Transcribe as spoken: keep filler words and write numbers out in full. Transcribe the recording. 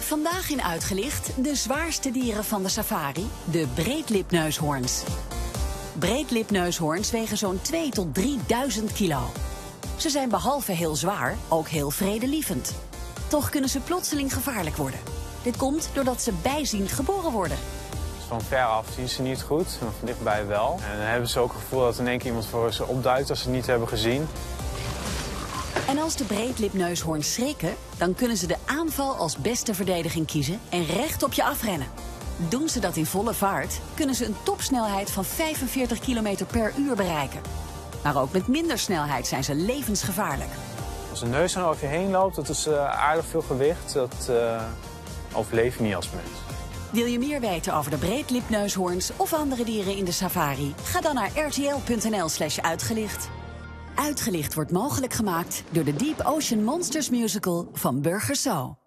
Vandaag in Uitgelicht de zwaarste dieren van de safari, de breedlipneushoorns. Breedlipneushoorns wegen zo'n twee tot drieduizend kilo. Ze zijn behalve heel zwaar ook heel vredelievend. Toch kunnen ze plotseling gevaarlijk worden. Dit komt doordat ze bijziend geboren worden. Van ver af zien ze niet goed, maar van dichtbij wel. En dan hebben ze ook het gevoel dat in één keer iemand voor ze opduikt als ze het niet hebben gezien. En als de breedlipneushoorns schrikken, dan kunnen ze de aanval als beste verdediging kiezen en recht op je afrennen. Doen ze dat in volle vaart, kunnen ze een topsnelheid van vijfenveertig kilometer per uur bereiken. Maar ook met minder snelheid zijn ze levensgevaarlijk. Als een neus dan over je heen loopt, dat is uh, aardig veel gewicht. Dat uh, overleef je niet als mens. Wil je meer weten over de breedlipneushoorns of andere dieren in de safari? Ga dan naar r t l punt n l slash uitgelicht. Uitgelicht wordt mogelijk gemaakt door de Deep Ocean Monsters Musical van Burgerso.